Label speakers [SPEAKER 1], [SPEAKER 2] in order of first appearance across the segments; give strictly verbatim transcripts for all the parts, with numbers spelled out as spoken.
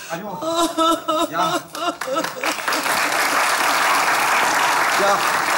[SPEAKER 1] Alo. Ya. Ya.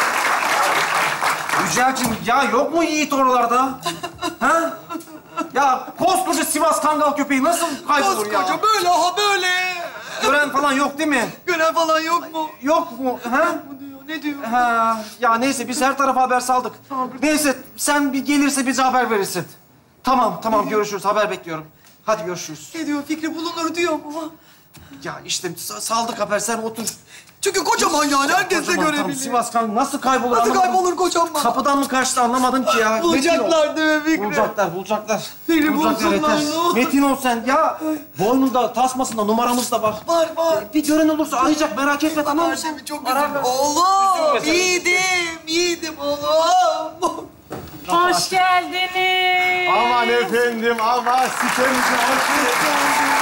[SPEAKER 1] Yücel'cim ya yok mu Yiğit oralarda? Ha? Ya koskoca Sivas Kangal köpeği nasıl kaybolur ya?
[SPEAKER 2] Koskoca böyle ha böyle.
[SPEAKER 1] Gören falan yok değil mi?
[SPEAKER 2] Gören falan yok mu?
[SPEAKER 1] Yok mu? Ha?
[SPEAKER 2] Ne diyor? Ne diyor?
[SPEAKER 1] Ha, ya neyse biz her tarafa haber saldık. Neyse sen bir gelirse bize haber verirsin. Tamam tamam görüşürüz haber bekliyorum. Hadi görüşürüz.
[SPEAKER 2] Ne diyor? Fikri bulunur diyor mu?
[SPEAKER 1] Ya işte sa- saldık haber sen otur.
[SPEAKER 2] Çünkü kocaman yani herkes de
[SPEAKER 1] Kocaman,
[SPEAKER 2] görebilir.
[SPEAKER 1] tamam, Sivas Kangal nasıl kaybolur
[SPEAKER 2] Nasıl
[SPEAKER 1] anlamadım.
[SPEAKER 2] kaybolur kocaman?
[SPEAKER 1] Kapıdan mı kaçtı anlamadım ki ya.
[SPEAKER 2] Bulacaklar değil mi Fikri?
[SPEAKER 1] Bulacaklar, bulacaklar.
[SPEAKER 2] Fikri
[SPEAKER 1] Bulacaklar,
[SPEAKER 2] bulsunlar,
[SPEAKER 1] yeter.
[SPEAKER 2] ne olur.
[SPEAKER 1] Metin ol sen. Ya boynunda, tasmasında numaramız da var.
[SPEAKER 2] Var var.
[SPEAKER 1] Bir gören olursa arayacak, merak etme tamam mı?
[SPEAKER 2] Var, çok
[SPEAKER 1] Arar
[SPEAKER 2] güzel.
[SPEAKER 1] mı?
[SPEAKER 2] Oğlum,
[SPEAKER 1] Üzülme sen.
[SPEAKER 2] yiğidim, yiğidim oğlum.
[SPEAKER 3] Hoş geldiniz.
[SPEAKER 4] Aman efendim, aman sitemize hoş geldiniz.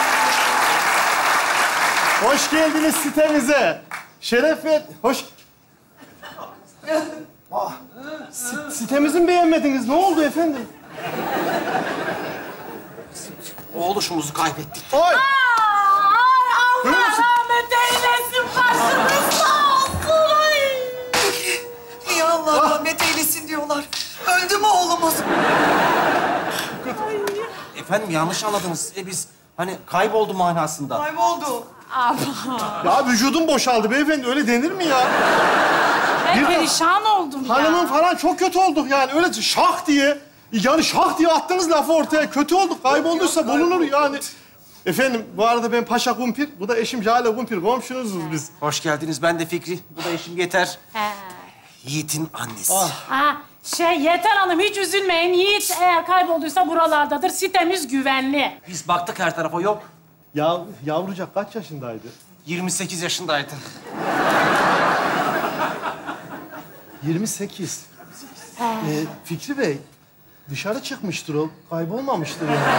[SPEAKER 4] Hoş geldiniz sitemize. Şerefet, hoş... Ah, sit- sitemizi mi beğenmediniz? Ne oldu efendim?
[SPEAKER 1] Oğluşumuzu kaybettik.
[SPEAKER 4] Oy!
[SPEAKER 3] Ay Allah rahmet eylesin. Başınız sağ olsun. Ay.
[SPEAKER 2] İyi Allah rahmet eylesin diyorlar. Öldü mü oğlumuz?
[SPEAKER 1] Efendim yanlış anladınız. E biz hani kayboldu manasında.
[SPEAKER 2] Kayboldu.
[SPEAKER 4] Ya vücudum boşaldı beyefendi, öyle denir mi ya?
[SPEAKER 3] Ben
[SPEAKER 4] Bir de-
[SPEAKER 3] perişan oldum ya.
[SPEAKER 4] Hanımın falan çok kötü olduk yani, öyle şah diye. Yani şah diye attınız lafı ortaya, kötü olduk, kaybolduysa bulunur yani. Efendim, bu arada ben Paşa Kumpir, bu da eşim Jale Kumpir, komşunuzuz biz.
[SPEAKER 1] Hoş geldiniz. Ben de Fikri. Bu da eşim Yeter.
[SPEAKER 3] He.
[SPEAKER 1] Yiğit'in annesi.
[SPEAKER 3] Ha, şey Yeter Hanım hiç üzülmeyin. Yiğit eğer kaybolduysa buralardadır. Sitemiz güvenli.
[SPEAKER 1] Biz baktık her tarafa yok.
[SPEAKER 4] Ya yavrucak kaç yaşındaydı?
[SPEAKER 1] yirmi sekiz yaşındaydı.
[SPEAKER 4] yirmi sekiz. Ee, Fikri Bey, dışarı çıkmıştır o, kaybolmamıştır yani.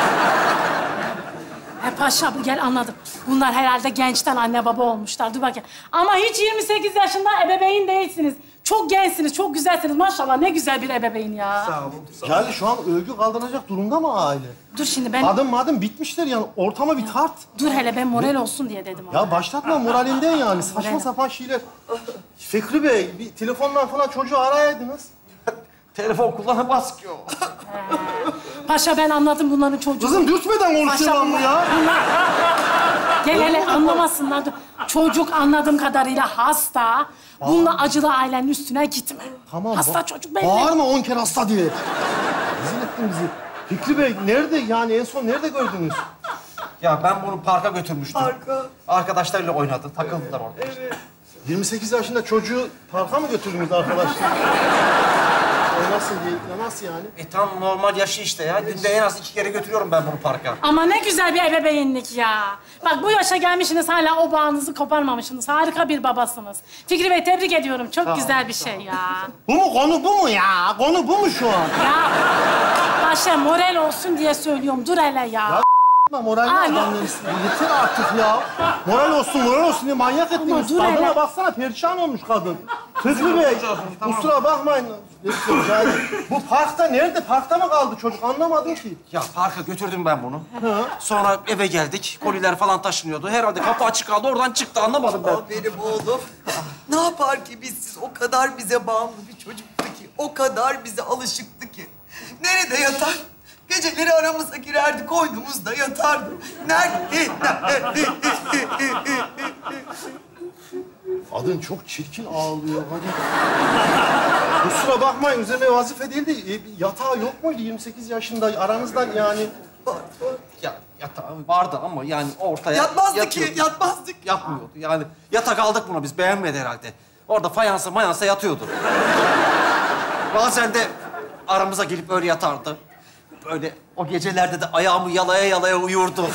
[SPEAKER 3] He paşa bu gel anladım. Bunlar herhalde gençten anne baba olmuşlar. Dur bakayım. Ama hiç yirmi sekiz yaşında ebeveyn değilsiniz. Çok gençsiniz, çok güzelsiniz. Maşallah ne güzel bir ebeveyn ya.
[SPEAKER 1] Sağ olun. Sağ olun.
[SPEAKER 4] Yani şu an övgü kaldıracak durumda mı aile?
[SPEAKER 3] Dur şimdi ben...
[SPEAKER 4] Adım madım bitmişler yani, ortama bir tart.
[SPEAKER 3] Dur hele ben moral olsun diye dedim ona.
[SPEAKER 4] Ya başlatma moralinden yani, saçma
[SPEAKER 3] Moralim.
[SPEAKER 4] sapan şeyler. Fikri Bey, bir telefondan falan çocuğu arayaydınız.
[SPEAKER 1] Telefon kullanamaz ki o.
[SPEAKER 3] Paşa ben anladım bunların çocuğu.
[SPEAKER 4] Kızım dürtmeden konuşuyor lan bu ya.
[SPEAKER 3] Gel hele anlamasınlar. Dur. Çocuk anladığım kadarıyla hasta. Bununla acılı ailenin üstüne gitme.
[SPEAKER 4] Tamam.
[SPEAKER 3] Hasta
[SPEAKER 4] ba-
[SPEAKER 3] çocuk belli.
[SPEAKER 4] Bağırma on kere hasta diye. Rezil ettin bizi. Fikri Bey, nerede yani en son nerede gördünüz?
[SPEAKER 1] Ya ben bunu parka götürmüştüm.
[SPEAKER 2] Parka.
[SPEAKER 1] Arkadaşlarıyla oynadı. Takıldılar orada.
[SPEAKER 4] yirmi sekiz yaşında çocuğu parka mı götürdünüz arkadaşlar? O nasıl değil? Ya nasıl yani?
[SPEAKER 1] E tam normal yaşı işte ya. Günde en az iki kere götürüyorum ben bunu parka.
[SPEAKER 3] Ama ne güzel bir ebeveynlik ya. Bak bu yaşa gelmişsiniz hala o bağınızı koparmamışsınız. Harika bir babasınız. Fikri Bey tebrik ediyorum. Çok güzel bir şey ya.
[SPEAKER 4] Bu mu? Konu bu mu ya? Konu bu mu şu an?
[SPEAKER 3] Ya Paşa moral olsun diye söylüyorum. Dur hele ya.
[SPEAKER 4] Ya Moralli
[SPEAKER 3] Ay,
[SPEAKER 4] adamlar yeter artık ya. Moral olsun, moral olsun diye manyak ettiniz.
[SPEAKER 3] dur
[SPEAKER 4] Kadına
[SPEAKER 3] hele.
[SPEAKER 4] baksana, perişan olmuş kadın. Fikri Bey, kusura bakmayın. Yani, bu parkta nerede? Parkta mı kaldı çocuk? Anlamadım ki.
[SPEAKER 1] Ya parka götürdüm ben bunu. Sonra eve geldik. Koliler falan taşınıyordu. Herhalde kapı açık kaldı. Oradan çıktı. Anlamadım ben.
[SPEAKER 2] O benim oğlum. Ne yapar ki bizsiz? O kadar bize bağımlı bir çocuktu ki. O kadar bize alışıktı ki. Nerede yatar? Geceleri aramıza girerdi, koynumuzda yatardı. Nerede?
[SPEAKER 4] Kadın çok çirkin ağlıyor. Hadi. Kusura bakmayın, üzerine vazife değil de e, yatağı yok muydu yirmi sekiz yaşında aranızdan yani?
[SPEAKER 1] Ya yatağı vardı ama yani ortaya
[SPEAKER 2] Yatmazdı
[SPEAKER 1] yatıyordu.
[SPEAKER 2] ki, yatmazdık.
[SPEAKER 1] Yapmıyordu. Yani yatak aldık buna biz. Beğenmedi herhalde. Orada fayansa mayansa yatıyordu. Bazen de aramıza gelip öyle yatardı. Böyle o gecelerde de ayağımı yalaya yalaya uyurdu.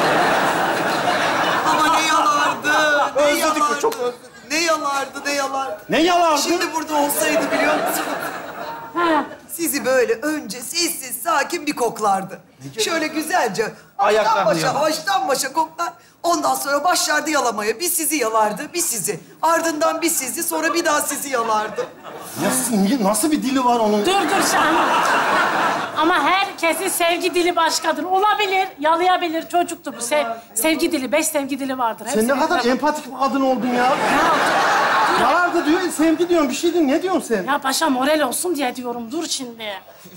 [SPEAKER 2] Ama ne yalardı, ne
[SPEAKER 1] Özledik mi?
[SPEAKER 2] yalardı.
[SPEAKER 1] Çok özledik.
[SPEAKER 2] Ne yalardı, ne yalardı.
[SPEAKER 4] Ne yalardı?
[SPEAKER 2] Şimdi burada olsaydı biliyor musun?
[SPEAKER 3] Ha.
[SPEAKER 2] Sizi böyle önce sessiz, sakin bir koklardı. Şöyle güzelce
[SPEAKER 1] Ayaklarını
[SPEAKER 2] baştan başa,
[SPEAKER 1] yalar.
[SPEAKER 2] baştan başa koklar. Ondan sonra başlardı yalamaya. Bir sizi yalardı, bir sizi. Ardından bir sizi, sonra bir daha sizi yalardı.
[SPEAKER 4] Nasıl, nasıl bir dili var onun?
[SPEAKER 3] Dur dur şu an. Ama herkesin sevgi dili başkadır. Olabilir, yalayabilir. Çocuktu bu. Sev, sevgi dili, beş sevgi dili vardır.
[SPEAKER 4] Sen ne kadar
[SPEAKER 3] Hepsini-
[SPEAKER 4] empatik bir kadın oldun ya. Yalardı diyor, sevgi diyorsun, bir şey diyorsun. Ne diyorsun sen?
[SPEAKER 3] Ya paşa moral olsun diye diyorum. Dur şimdi.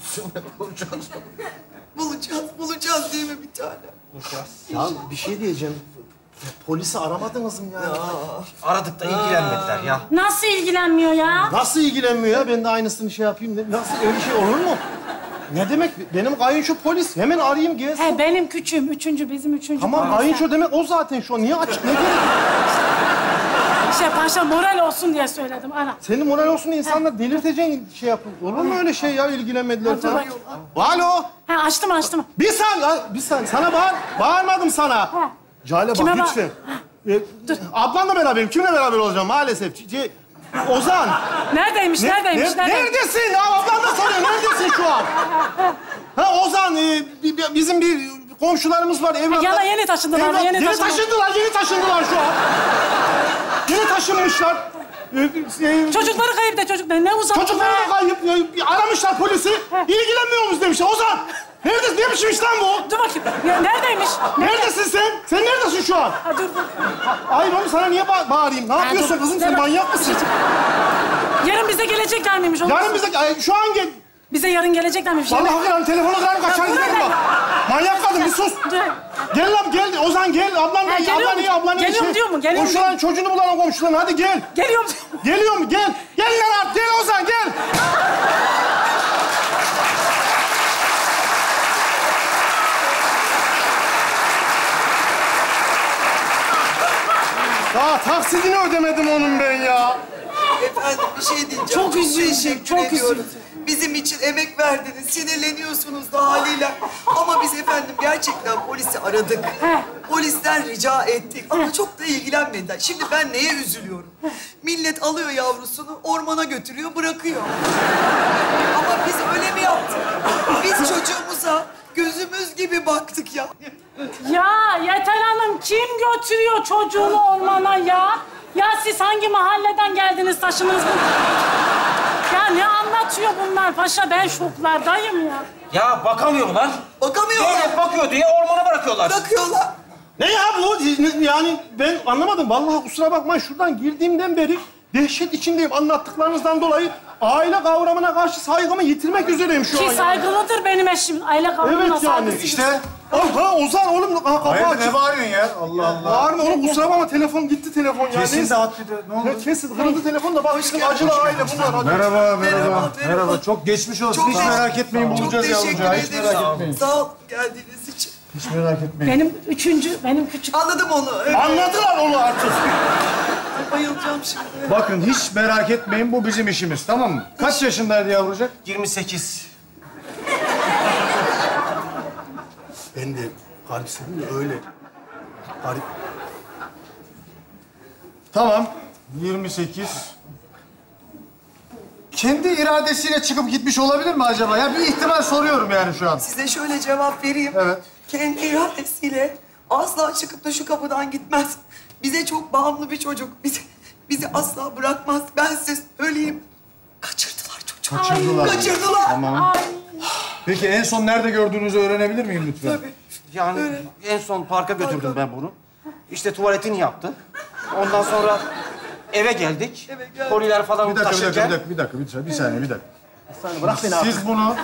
[SPEAKER 2] Bulacağız, bulacağız değil mi bir tane?
[SPEAKER 4] Ya bir şey diyeceğim. Polisi aramadınız mı ya?
[SPEAKER 1] Aradık da ilgilenmediler ya.
[SPEAKER 3] Nasıl ilgilenmiyor ya?
[SPEAKER 4] Nasıl ilgilenmiyor ya? Ben de aynısını şey yapayım. Ne- Nasıl öyle şey olur mu? Ne demek? Benim kayınço polis. Hemen arayayım gelsin.
[SPEAKER 3] He benim küçüğüm, üçüncü, bizim üçüncü.
[SPEAKER 4] Tamam
[SPEAKER 3] polis.
[SPEAKER 4] kayınço demek o zaten şu an. Niye açık? Ne gerek?
[SPEAKER 3] İşte paşa moral olsun diye söyledim. Ana.
[SPEAKER 4] Senin moral olsun diye insanlar delirteceğin şey yapın. Olur mu öyle şey ya? İlgilenmediler
[SPEAKER 3] Hadi
[SPEAKER 4] falan.
[SPEAKER 3] bak.
[SPEAKER 4] Alo.
[SPEAKER 3] He açtım açtım.
[SPEAKER 4] Bir saniye, bir saniye. Sana bağır, bağırmadım sana.
[SPEAKER 3] Ha.
[SPEAKER 4] Cale bak
[SPEAKER 3] Kime bağır-
[SPEAKER 4] lütfen. Ee, ablanla beraberim. Kimle beraber olacağım maalesef? C- C- Ozan.
[SPEAKER 3] Neredeymiş,
[SPEAKER 4] Ne-
[SPEAKER 3] neredeymiş,
[SPEAKER 4] ne-
[SPEAKER 3] neredeymiş?
[SPEAKER 4] Neredesin? Ya ablan da soruyor. Neredesin şu an? Ha Ozan, e, bi- bi- bizim bir komşularımız var. Evlatlar.
[SPEAKER 3] yana yeni taşındılar,
[SPEAKER 4] Evlat-
[SPEAKER 3] yeni
[SPEAKER 4] yeni
[SPEAKER 3] taşındılar.
[SPEAKER 4] taşındılar. Yeni taşındılar şu an. Yeni taşınmışlar. Ee, e,
[SPEAKER 3] Çocukları kayıp da çocuklar. Ne uzak
[SPEAKER 4] Çocukları da kayıp. e, Aramışlar polisi. İlgilenmiyor musunuz demişler. Ozan. Neredesin? Ne biçim iş lan bu?
[SPEAKER 3] Dur bakayım. Ne- Neredeymiş? Ne-
[SPEAKER 4] Neredesin sen? Sen neredesin şu an?
[SPEAKER 3] Ha, dur, dur.
[SPEAKER 4] Hayır oğlum sana niye ba- bağırayım? Ne yapıyorsun
[SPEAKER 3] dur.
[SPEAKER 4] kızım sen
[SPEAKER 3] Dur.
[SPEAKER 4] manyak mısın?
[SPEAKER 3] Yarın bize gelecekler miymiş? Onu-
[SPEAKER 4] Yarın bize ay, şu an gel.
[SPEAKER 3] Bize yarın gelecekler miymiş?
[SPEAKER 4] Vallahi kırarım telefonu kırarım kaçar
[SPEAKER 3] dur
[SPEAKER 4] giderim
[SPEAKER 3] hele.
[SPEAKER 4] bak. Manyak kadın bir sus.
[SPEAKER 3] Dur.
[SPEAKER 4] Gel lan gel Ozan gel. Ablan
[SPEAKER 3] Ha,
[SPEAKER 4] iyi,
[SPEAKER 3] geliyor
[SPEAKER 4] ablan
[SPEAKER 3] mu?
[SPEAKER 4] iyi, ablan iyi.
[SPEAKER 3] Geliyorum diyor mu? Geliyorum
[SPEAKER 4] Komşuların çocuğunu bulalım komşuların hadi gel.
[SPEAKER 3] Geliyorum.
[SPEAKER 4] Geliyor mu? Gel. Gel lan abi gel Ozan gel. Daha taksidini ödemedim onun ben ya.
[SPEAKER 2] Efendim bir şey diyeceğim.
[SPEAKER 3] Çok üzüldüm,
[SPEAKER 2] teşekkür
[SPEAKER 3] çok
[SPEAKER 2] ediyorum.
[SPEAKER 3] üzüldüm.
[SPEAKER 2] Bizim için emek verdiniz, sinirleniyorsunuz da haliyle. Ama biz efendim gerçekten polisi aradık.
[SPEAKER 3] He.
[SPEAKER 2] Polisten rica ettik ama çok da ilgilenmediler. Şimdi ben neye üzülüyorum? Millet alıyor yavrusunu, ormana götürüyor, bırakıyor. Ama biz öyle mi yaptık? Biz çocuğumuza gözümüz gibi baktık ya.
[SPEAKER 3] Ya Yeter Hanım kim götürüyor çocuğunu ormana ya? Ya siz hangi mahalleden geldiniz taşınız mı? Ya ne anlatıyor bunlar paşa? Ben şoklardayım ya.
[SPEAKER 1] Ya bakamıyorlar.
[SPEAKER 2] Bakamıyorlar.
[SPEAKER 1] Devlet bakıyor diye ormana bırakıyorlar.
[SPEAKER 2] Bırakıyorlar.
[SPEAKER 4] Ne ya bu? Yani ben anlamadım. Vallahi kusura bakmayın şuradan girdiğimden beri dehşet içindeyim. Anlattıklarınızdan dolayı aile kavramına karşı saygımı yitirmek üzereyim şu an.
[SPEAKER 3] Ki
[SPEAKER 4] ya.
[SPEAKER 3] saygılıdır benim eşim. Aile kavramına
[SPEAKER 4] Evet yani
[SPEAKER 3] saygısı.
[SPEAKER 4] işte. Oh, ha Ozan oğlum ha, kapı
[SPEAKER 5] Hayırdır
[SPEAKER 4] açık.
[SPEAKER 5] ne bağırıyorsun ya? Allah Allah.
[SPEAKER 4] Bağırma oğlum kusura bakma telefon gitti telefon ya.
[SPEAKER 5] Kesin
[SPEAKER 4] Neyse.
[SPEAKER 5] de at bir de. Ne oldu?
[SPEAKER 4] Ya kesin kırıldı telefon da bak bizim acılı aile bunlar. Hadi.
[SPEAKER 5] Merhaba, merhaba.
[SPEAKER 2] Merhaba,
[SPEAKER 5] Merhaba,
[SPEAKER 2] merhaba.
[SPEAKER 5] Çok geçmiş olsun.
[SPEAKER 2] Çok
[SPEAKER 5] Hiç
[SPEAKER 2] teşekkür-
[SPEAKER 5] merak etmeyin
[SPEAKER 2] Çok
[SPEAKER 5] bulacağız
[SPEAKER 2] teşekkür
[SPEAKER 5] yavrucağı. Hiç
[SPEAKER 2] ederim.
[SPEAKER 5] merak etmeyin.
[SPEAKER 2] Sağ ol geldiğiniz için.
[SPEAKER 5] Hiç merak etmeyin.
[SPEAKER 3] Benim üçüncü, benim küçük.
[SPEAKER 2] Anladım onu. Evet.
[SPEAKER 4] Anladılar onu artık.
[SPEAKER 2] Bayılacağım şimdi.
[SPEAKER 5] Bakın hiç merak etmeyin bu bizim işimiz tamam mı? Kaç yaşındaydı yavrucak?
[SPEAKER 1] yirmi sekiz.
[SPEAKER 4] Ben de garip senin de öyle. Garip.
[SPEAKER 5] Tamam. yirmi sekiz. Kendi iradesiyle çıkıp gitmiş olabilir mi acaba? Ya bir ihtimal soruyorum yani şu an.
[SPEAKER 2] Size şöyle cevap vereyim.
[SPEAKER 5] Evet.
[SPEAKER 2] Kendi iradesiyle asla çıkıp da şu kapıdan gitmez. Bize çok bağımlı bir çocuk. Bizi, bizi asla bırakmaz. Ben size söyleyeyim. Kaçırdılar çocuğu.
[SPEAKER 5] Kaçırdılar.
[SPEAKER 2] Kaçırdılar.
[SPEAKER 5] Tamam. Peki en son nerede gördüğünüzü öğrenebilir miyim lütfen?
[SPEAKER 2] Tabii.
[SPEAKER 1] Yani
[SPEAKER 2] Öyle.
[SPEAKER 1] en son parka götürdüm
[SPEAKER 2] Parka.
[SPEAKER 1] ben bunu. İşte tuvaletini yaptı. Ondan sonra eve geldik.
[SPEAKER 2] Eve geldik.
[SPEAKER 1] Koliler falan
[SPEAKER 5] Bir dakika, bir dakika,
[SPEAKER 1] taşırken...
[SPEAKER 5] bir dakika, bir dakika, bir saniye, bir saniye, bir dakika.
[SPEAKER 4] Bırak beni artık.
[SPEAKER 5] Siz bunu...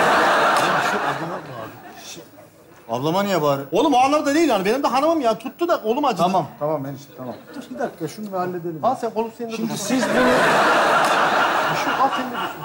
[SPEAKER 5] Ablama niye bağırıyor?
[SPEAKER 4] Oğlum o anlamda değil yani. Benim de hanımım ya. Tuttu da kolum acıdı.
[SPEAKER 5] Tamam, tamam enişte, tamam. Dur bir dakika, şunu bir halledelim.
[SPEAKER 4] Al sen kolum senin de
[SPEAKER 5] Şimdi
[SPEAKER 4] tutsun.
[SPEAKER 5] siz bunu...
[SPEAKER 4] Şu al senin de tutsun.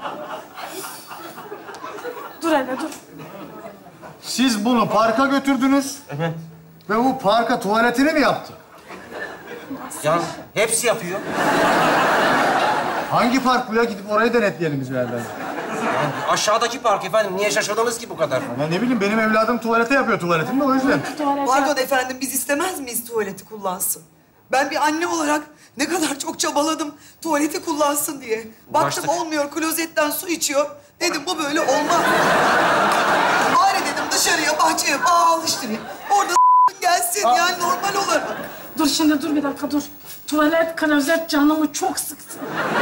[SPEAKER 3] Dur hele dur.
[SPEAKER 5] Siz bunu parka götürdünüz.
[SPEAKER 1] Evet.
[SPEAKER 5] Ve bu parka tuvaletini mi yaptı?
[SPEAKER 1] Yani hepsi yapıyor.
[SPEAKER 5] Hangi park bu ya? Gidip orayı denetleyelim biz beraber.
[SPEAKER 1] Aşağıdaki park efendim. Niye şaşırdınız ki bu kadar?
[SPEAKER 5] Ya ne bileyim, benim evladım tuvalete yapıyor tuvaletini de o yüzden.
[SPEAKER 3] Tuvalete.
[SPEAKER 2] Pardon efendim, biz istemez miyiz tuvaleti kullansın? Ben bir anne olarak ne kadar çok çabaladım tuvaleti kullansın diye. Baktım
[SPEAKER 1] Uğraştık.
[SPEAKER 2] olmuyor, klozetten su içiyor. Dedim bu böyle olmaz. Bari dedim dışarıya, bahçeye bağ alıştırayım. Orada gelsin yani normal olarak.
[SPEAKER 3] Dur şimdi dur bir dakika dur. Tuvalet klozet canımı çok sıktı.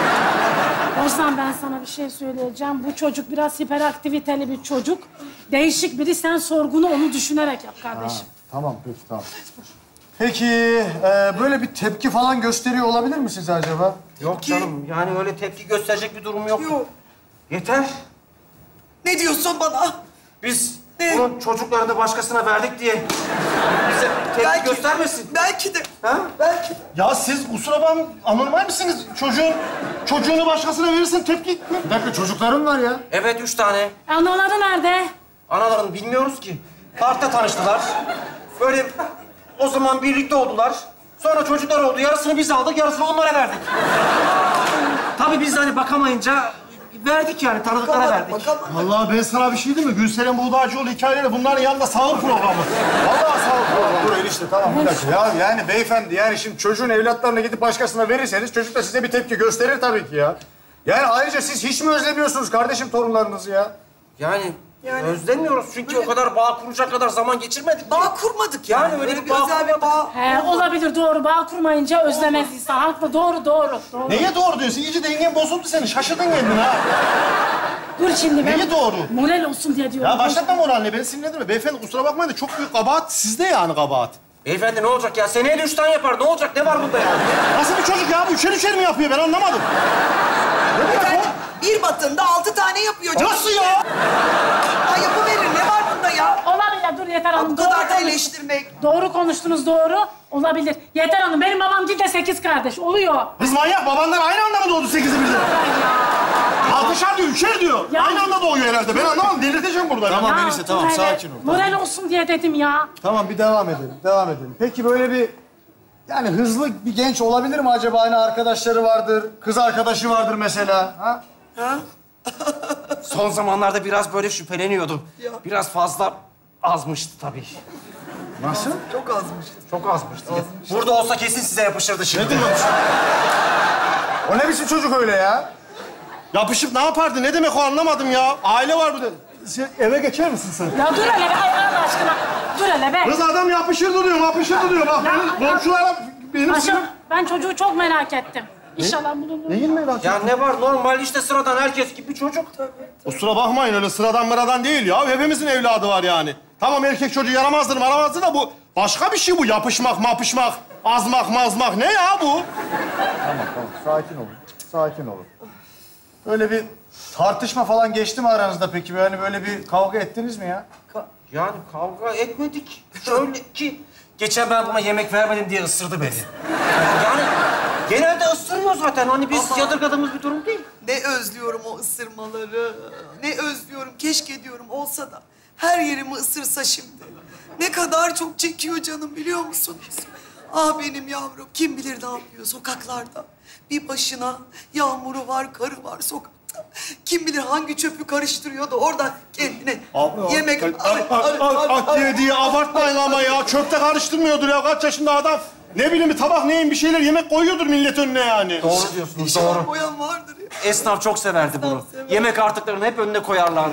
[SPEAKER 3] Ozan ben sana bir şey söyleyeceğim. Bu çocuk biraz hiperaktiviteli bir çocuk. Değişik biri. Sen sorgunu onu düşünerek yap kardeşim.
[SPEAKER 5] Tamam peki tamam. Peki e, böyle bir tepki falan gösteriyor olabilir mi size acaba?
[SPEAKER 1] Yok canım, yani öyle tepki gösterecek bir durum yok.
[SPEAKER 2] Yok.
[SPEAKER 1] Yeter.
[SPEAKER 2] Ne diyorsun bana?
[SPEAKER 1] Biz
[SPEAKER 2] Ne?
[SPEAKER 1] bunun çocuklarını başkasına verdik diye bize tepki göstermesin.
[SPEAKER 2] Belki de.
[SPEAKER 1] Ha?
[SPEAKER 2] Belki de.
[SPEAKER 4] Ya siz kusura bakmayın, anormal misiniz? Çocuğun, çocuğunu başkasına verirsen tepki...
[SPEAKER 5] Bir dakika çocuklarım var ya.
[SPEAKER 1] Evet, üç tane.
[SPEAKER 3] Anaları nerede?
[SPEAKER 1] Analarını bilmiyoruz ki. Parkta tanıştılar. Böyle o zaman birlikte oldular. Sonra çocuklar oldu. Yarısını biz aldık, yarısını onlara verdik. Tabii biz de hani bakamayınca verdik yani, tanıdıklara verdik.
[SPEAKER 2] Bakalım.
[SPEAKER 4] Vallahi ben sana bir şey diyeyim mi? Gülseren Buğdaycıoğlu hikayeleri bunların yanında sağır programı. Vallahi sağır programı.
[SPEAKER 5] Dur enişte tamam bir dakika. Ya yani beyefendi yani şimdi çocuğun evlatlarını gidip başkasına verirseniz çocuk da size bir tepki gösterir tabii ki ya. Yani ayrıca siz hiç mi özlemiyorsunuz kardeşim torunlarınızı ya?
[SPEAKER 1] Yani,
[SPEAKER 2] Yani-
[SPEAKER 1] özlemiyoruz çünkü
[SPEAKER 2] Böyle-
[SPEAKER 1] o kadar bağ kuracak kadar zaman geçirmedik.
[SPEAKER 2] Bağ kurmadık yani.
[SPEAKER 1] Yani öyle bir
[SPEAKER 2] bir
[SPEAKER 1] bağ
[SPEAKER 2] özel bir bağ.
[SPEAKER 3] He, olabilir doğru. Bağ kurmayınca özlemez insan. Haklı doğru doğru. doğru.
[SPEAKER 4] Neye doğru diyorsun? İyice dengen bozuldu senin. Şaşırdın kendin ha.
[SPEAKER 3] Dur şimdi ben...
[SPEAKER 4] Neyi doğru?
[SPEAKER 3] Moral olsun diye diyorum.
[SPEAKER 4] Ya başlatma moralini. Beni sinirlendirme. Beyefendi kusura bakmayın da çok büyük kabahat sizde yani kabahat.
[SPEAKER 1] Beyefendi ne olacak ya? Seneye de üç tane yapar. Ne olacak? Ne var bunda ya?
[SPEAKER 4] Nasıl bir çocuk ya? Bu üçer üçer mi yapıyor? Ben anlamadım. Ne demek
[SPEAKER 2] Yani
[SPEAKER 4] o?
[SPEAKER 2] bir batında altı tane yapıyor canım.
[SPEAKER 4] Nasıl ya?
[SPEAKER 2] Ha yapıverir. Ne var bunda ya?
[SPEAKER 3] Olabilir. Dur Yeter Hanım.
[SPEAKER 2] Bu
[SPEAKER 3] Doğru,
[SPEAKER 2] kadar da
[SPEAKER 3] konuş-
[SPEAKER 2] eleştirmek.
[SPEAKER 3] doğru konuştunuz doğru. Olabilir. Yeter Hanım benim babam değil de sekiz kardeş. Oluyor.
[SPEAKER 4] Kız manyak. Babanlar aynı anda mı doğdu sekizi birden? Altışar diyor, üçer diyor.
[SPEAKER 3] Ya-
[SPEAKER 4] Aynı anda doğuyor herhalde. Ben anlamadım. Delirteceğim burada.
[SPEAKER 5] Tamam
[SPEAKER 3] Ya,
[SPEAKER 5] enişte
[SPEAKER 3] dur
[SPEAKER 5] tamam
[SPEAKER 3] hele.
[SPEAKER 5] sakin ol.
[SPEAKER 3] Moral olsun diye dedim ya.
[SPEAKER 5] Tamam bir devam edelim, devam edelim. Peki böyle bir yani hızlı bir genç olabilir mi acaba? Hani arkadaşları vardır, kız arkadaşı vardır mesela. Ha?
[SPEAKER 1] Son zamanlarda biraz böyle şüpheleniyordum.
[SPEAKER 2] Ya.
[SPEAKER 1] Biraz fazla azmıştı tabii.
[SPEAKER 5] Nasıl?
[SPEAKER 2] Çok azmış.
[SPEAKER 1] Çok azmıştı. Burada olsa kesin size yapışırdı şimdi.
[SPEAKER 5] O ne biçim çocuk öyle ya?
[SPEAKER 4] Yapışıp ne yapardı? Ne demek o anlamadım ya. Aile var burada. Sen eve geçer misin sen?
[SPEAKER 3] Ya dur hele be. Ay Allah aşkına. Dur hele be.
[SPEAKER 4] Kız adam yapışır duruyor, yapışır duruyor. Bak benim komşulara benim
[SPEAKER 3] Paşam
[SPEAKER 4] sinir...
[SPEAKER 3] ben çocuğu çok merak ettim. İnşallah bulunur.
[SPEAKER 4] Neyin merak
[SPEAKER 1] Ya ne var? Normal işte sıradan herkes gibi bir çocuk.
[SPEAKER 4] Kusura bakmayın öyle sıradan mıradan değil ya. Hepimizin evladı var yani. Tamam erkek çocuğu yaramazdır maramazdır da bu başka bir şey bu. Yapışmak, mapışmak, azmak, mazmak. Ne ya bu?
[SPEAKER 5] Tamam tamam sakin olun, sakin olun. Böyle bir tartışma falan geçti mi aranızda peki? Yani böyle bir kavga ettiniz mi ya?
[SPEAKER 1] Yani kavga etmedik. Şöyle ki geçen ben buna yemek vermedim diye ısırdı beni. Yani genelde ısırıyor zaten. Hani biz
[SPEAKER 2] Ama-
[SPEAKER 1] yadırgadığımız bir durum değil.
[SPEAKER 2] Ne özlüyorum o ısırmaları. Ne özlüyorum. Keşke diyorum olsa da her yerimi ısırsa şimdi. Ne kadar çok çekiyor canım biliyor musunuz? Ah benim yavrum. Kim bilir ne yapıyor sokaklarda. Bir başına yağmuru var, karı var sokakta. Kim bilir hangi çöpü karıştırıyor da oradan kendine yemek...
[SPEAKER 4] At, at, at, at diye diye abartmayın ama ya. Çöpte karıştırmıyordur ya. Kaç yaşında adam. Ne bileyim bir tabak neyin bir şeyler yemek koyuyordur millet önüne yani.
[SPEAKER 1] Doğru diyorsunuz,
[SPEAKER 2] İnşallah
[SPEAKER 1] doğru.
[SPEAKER 2] boyan vardır ya.
[SPEAKER 1] Esnaf çok severdi bunu.
[SPEAKER 2] sever.
[SPEAKER 1] Yemek artıklarını hep önüne koyarlardı.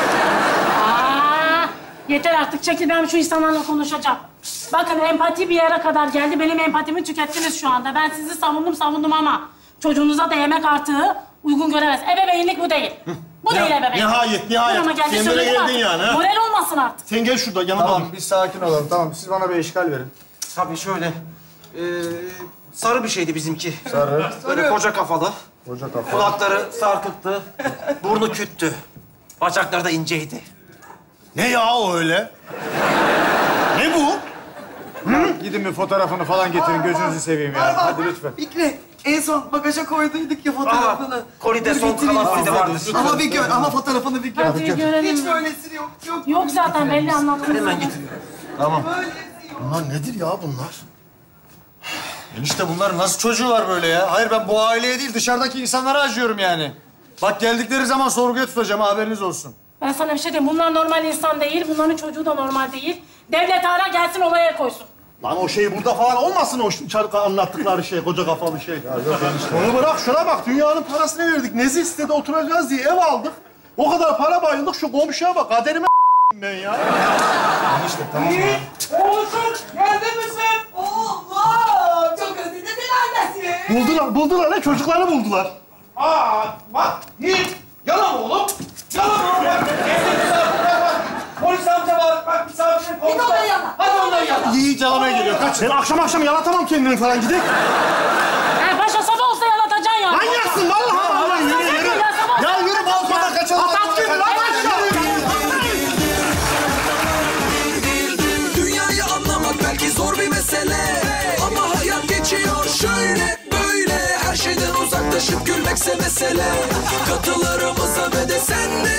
[SPEAKER 3] Aa, yeter artık çekil ben şu insanlarla konuşacağım. Bakın empati bir yere kadar geldi. Benim empatimi tükettiniz şu anda. Ben sizi savundum savundum ama çocuğunuza da yemek artığı uygun göremez. Ebeveynlik bu değil. Bu değil ebeveynlik.
[SPEAKER 4] nihayet, nihayet.
[SPEAKER 3] Burama geldi,
[SPEAKER 4] Sen böyle
[SPEAKER 3] söyledim
[SPEAKER 4] geldin
[SPEAKER 3] artık.
[SPEAKER 4] yani, ha?
[SPEAKER 3] Moral olmasın artık.
[SPEAKER 4] Sen gel şurada yanıma
[SPEAKER 5] Tamam
[SPEAKER 4] dur.
[SPEAKER 5] biz sakin olalım. Tamam siz bana bir eşkal verin.
[SPEAKER 1] Tabii şöyle. Ee, sarı bir şeydi bizimki.
[SPEAKER 5] Sarı,
[SPEAKER 1] Böyle koca kafalı.
[SPEAKER 5] koca kafa.
[SPEAKER 1] Kulakları sarkıktı. Burnu küttü. Bacakları da inceydi.
[SPEAKER 4] Ne ya o öyle? Ne bu?
[SPEAKER 5] Gidin bir fotoğrafını falan getirin gözünüzü seveyim ya. Hadi lütfen.
[SPEAKER 2] Fikri, en son bagaja koyduyduk ya fotoğrafını.
[SPEAKER 1] Aa, kolide
[SPEAKER 2] Dur,
[SPEAKER 1] son
[SPEAKER 2] getireyim
[SPEAKER 1] kalan
[SPEAKER 2] size.
[SPEAKER 1] kolide vardı.
[SPEAKER 2] Ama bir gör, ama fotoğrafını bir gör.
[SPEAKER 3] Hadi görelim.
[SPEAKER 2] Hiç böylesi yok, yok.
[SPEAKER 3] Yok zaten belli anlattınız.
[SPEAKER 1] Hemen getiriyorum.
[SPEAKER 2] Böylesi yok.
[SPEAKER 4] Bunlar nedir ya bunlar?
[SPEAKER 5] Enişte bunların nasıl çocuğu var böyle ya? Hayır ben bu aileye değil dışarıdaki insanlara acıyorum yani. Bak geldikleri zaman sorguya tutacağım haberiniz olsun.
[SPEAKER 3] Ben sana bir şey diyeyim. Bunlar normal insan değil. Bunların çocuğu da normal değil. Devlet ara gelsin olaya koysun.
[SPEAKER 4] Lan o şey burada falan olmasın o çarka anlattıkları şey, koca kafalı şey. Ya yok enişte. Onu bırak şuna bak dünyanın parasını verdik. Nezih sitede oturacağız diye ev aldık. O kadar para bayıldık şu komşuya bak kaderime ben ya.
[SPEAKER 5] Enişte tamam ya.
[SPEAKER 1] Oğluşum geldin mi sen?
[SPEAKER 2] Oğlum çok özledim annesi.
[SPEAKER 4] Buldular, buldular lan. Çocukları buldular.
[SPEAKER 1] Aa bak Yiğit. Yalan oğlum. Yalan oğlum bak. Evde misafirler var. Polis amca var. Bak misafirin kolunda.
[SPEAKER 2] onları yala.
[SPEAKER 1] Hadi onları yala.
[SPEAKER 4] Yiğit yalamaya geliyor. Kaç. Ben akşam akşam yalatamam kendini falan. Gidelim.
[SPEAKER 3] He paşa sabah olsa yalatacaksın ya.
[SPEAKER 4] Manyaksın vallahi. Vallahi yürü yürü.
[SPEAKER 3] Ya sabah
[SPEAKER 4] Ya yürü balkona kaçalım. Atak gibi lan aşağı.
[SPEAKER 6] Dünyayı anlamak belki zor bir mesele, ama hayat geçiyor şöyle böyle. Her şeyden uzaklaşıp gülmekse mesele. Katılarımıza ve de sen de